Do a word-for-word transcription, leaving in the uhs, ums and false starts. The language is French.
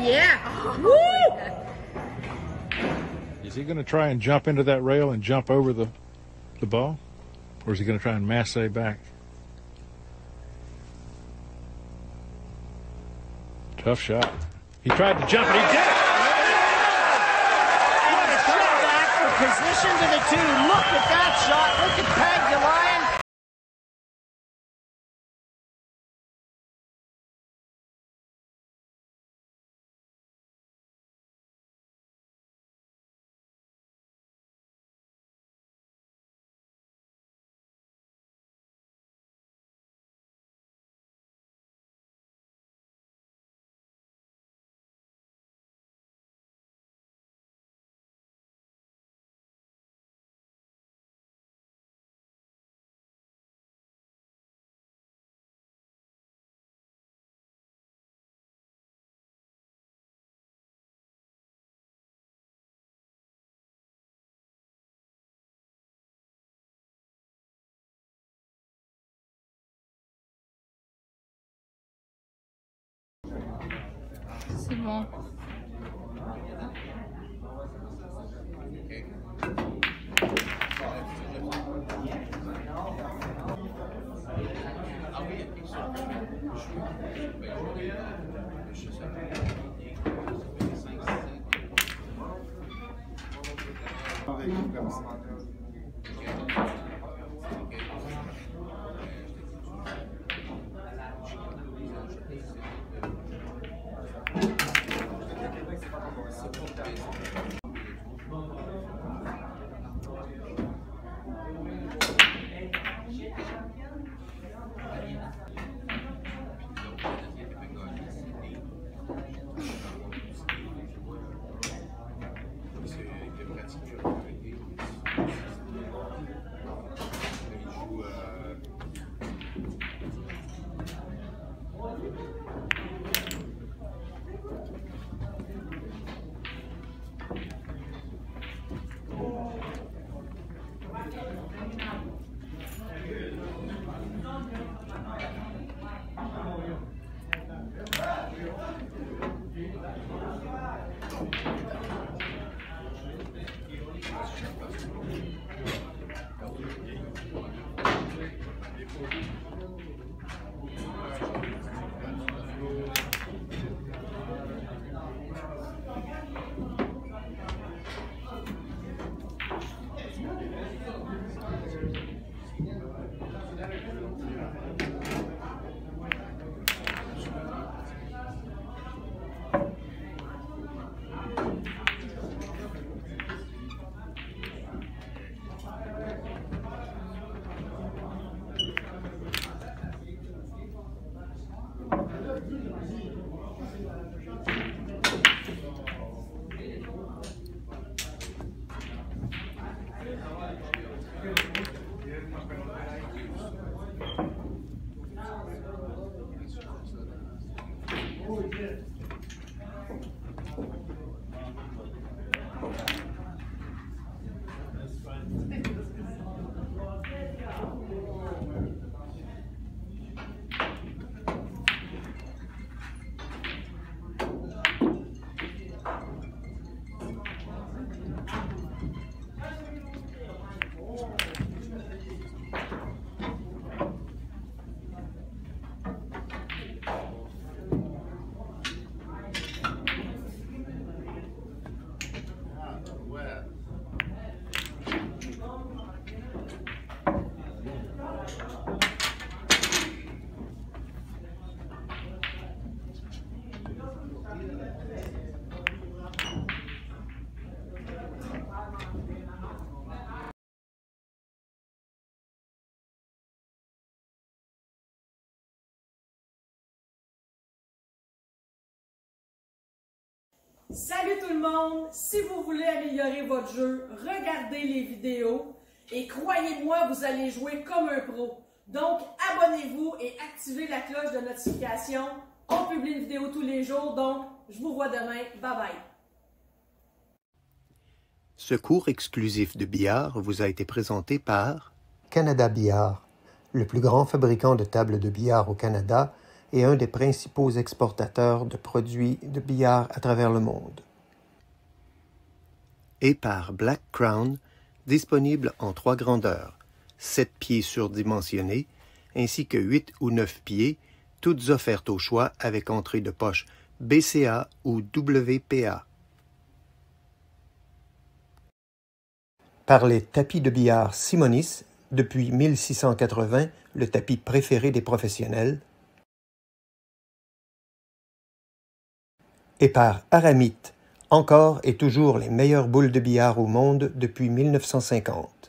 yeah. Woo! Is he going to try and jump into that rail and jump over the, the ball? Or is he going to try and masse back? Tough shot. He tried to jump and he did it! What a shot back for position to the two. Look at that shot. Look at Pagulayan. C'est bon. Salut tout le monde! Si vous voulez améliorer votre jeu, regardez les vidéos et croyez-moi, vous allez jouer comme un pro. Donc, abonnez-vous et activez la cloche de notification. On publie une vidéo tous les jours, donc je vous vois demain. Bye bye! Ce cours exclusif de billard vous a été présenté par Canada Billard, le plus grand fabricant de tables de billard au Canada et un des principaux exportateurs de produits de billard à travers le monde. Et par Black Crown, disponible en trois grandeurs, sept pieds surdimensionnés, ainsi que huit ou neuf pieds, toutes offertes au choix avec entrée de poche B C A ou W P A. Par les tapis de billard Simonis, depuis mille six cent quatre-vingts, le tapis préféré des professionnels. Et par Aramith, encore et toujours les meilleures boules de billard au monde depuis mille neuf cent cinquante.